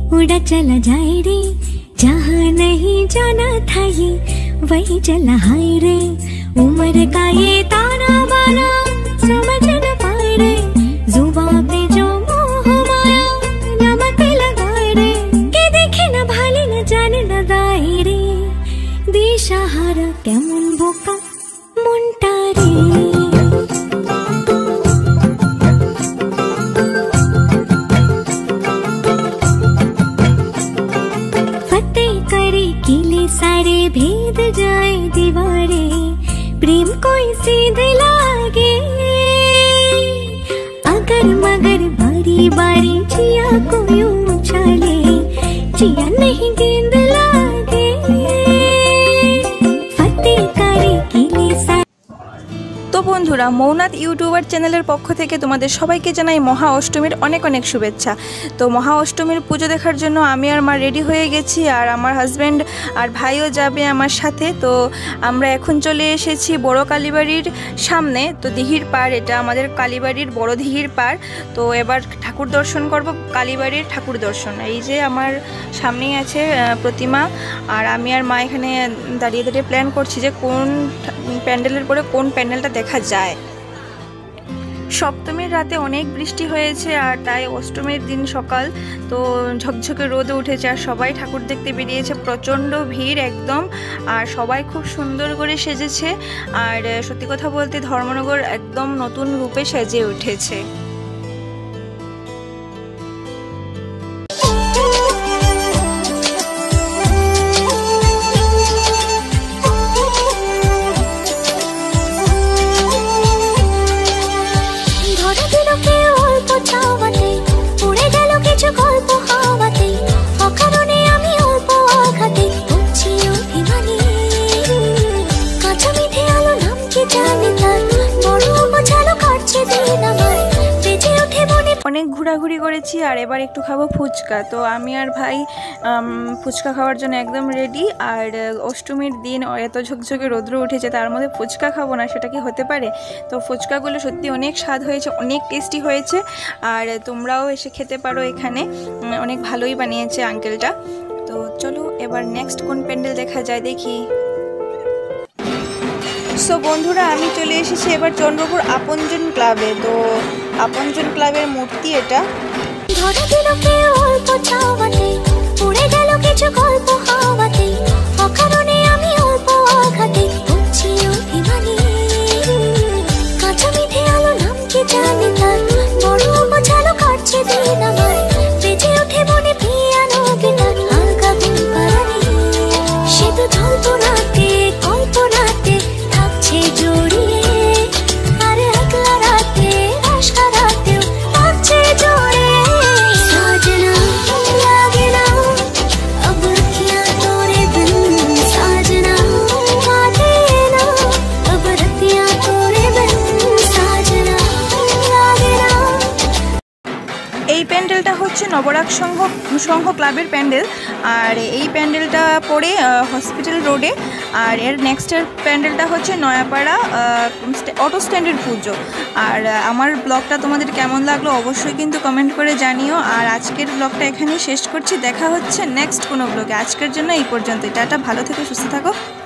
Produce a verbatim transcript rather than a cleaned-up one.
उड़ा चला जाए रे, जहाँ नहीं जाना था ये वही चला हाय रे। उम्र का ये ताना बाना समझ न पाए रे, जुबां पे जो मोह माया नमक लगाए रे। के देखे न भाले न जाने न दाए रे, दिशाहारा केमन बोका मुंटा रे। सारे भेद जाए दीवारे, प्रेम कोई सीधे लागे। अगर मगर बारी बारी जिया को यूं उछाले, जिया नहीं गेंद लागे। फतेह करे किले सा। তো বন্ধুরা, মৌনাথ ইউটিউবার চ্যানেলের পক্ষ থেকে তোমাদের সবাইকে জানাই মহা অষ্টমীর অনেক অনেক শুভেচ্ছা। তো মহা অষ্টমীর পুজো দেখার জন্য আমি আর মা রেডি হয়ে গেছি, আর আমার হাজব্যান্ড আর ভাইও যাবে আমার সাথে। তো আমরা এখন চলে এসেছি বড় কালীবাড়ির সামনে। তো দিঘির পাড়, এটা আমাদের কালীবাড়ির বড় দিঘির পাড়। তো এবার ঠাকুর দর্শন করব, কালীবাড়ির ঠাকুর দর্শন। এই যে আমার সামনেই আছে প্রতিমা, আর আমি আর মা এখানে দাঁড়িয়ে দাঁড়িয়ে প্ল্যান করছি যে কোন প্যান্ডেলের পরে কোন প্যান্ডেলটা দেখা যায়। সপ্তমীর রাতে অনেক বৃষ্টি হয়েছে, আর তাই অষ্টমীর দিন সকাল তো ঝকঝকে রোদে উঠেছে, আর সবাই ঠাকুর দেখতে বেরিয়েছে। প্রচণ্ড ভিড় একদম, আর সবাই খুব সুন্দর করে সেজেছে। আর সত্যি কথা বলতে ধর্মনগর একদম নতুন রূপে সেজে উঠেছে। অনেক ঘোরাঘুরি করেছি, আর এবার একটু খাবো ফুচকা। তো আমি আর ভাই ফুচকা খাওয়ার জন্য একদম রেডি। আর অষ্টমীর দিন এত ঝকঝকে রৌদ্র উঠেছে, তার মধ্যে ফুচকা খাবো না, সেটা কি হতে পারে? তো ফুচকাগুলো সত্যি অনেক স্বাদ হয়েছে, অনেক টেস্টি হয়েছে। আর তোমরাও এসে খেতে পারো, এখানে অনেক ভালোই বানিয়েছে আঙ্কেলটা। তো চলো এবার নেক্সট কোন প্যান্ডেল দেখা যায় দেখি। সো বন্ধুরা, আমি চলে এসেছি এবার চন্দ্রপুর আপনজন ক্লাবে। তো আপনজন ক্লাবের মূর্তি এটা। এই প্যান্ডেলটা হচ্ছে নবরাগ সংঘ সংঘ ক্লাবের প্যান্ডেল, আর এই প্যান্ডেলটা পড়ে হসপিটাল রোডে। আর এর নেক্সটের প্যান্ডেলটা হচ্ছে নয়াপাড়া অটো স্ট্যান্ডের পুজো। আর আমার ব্লগটা তোমাদের কেমন লাগলো অবশ্যই কিন্তু কমেন্ট করে জানিও। আর আজকের ব্লগটা এখানেই শেষ করছি, দেখা হচ্ছে নেক্সট কোনো ব্লগে। আজকের জন্য এই পর্যন্তই, টাটা, ভালো থেকো, সুস্থ থাকো।